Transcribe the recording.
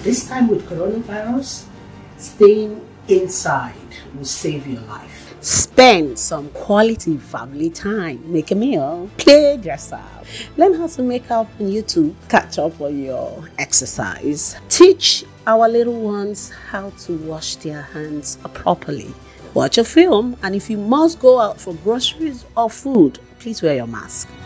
This time with coronavirus, staying inside will save your life. Spend some quality family time. Make a meal. Play dress up. Learn how to make up on YouTube. Catch up on your exercise. Teach our little ones how to wash their hands properly. Watch a film, and if you must go out for groceries or food, please wear your mask.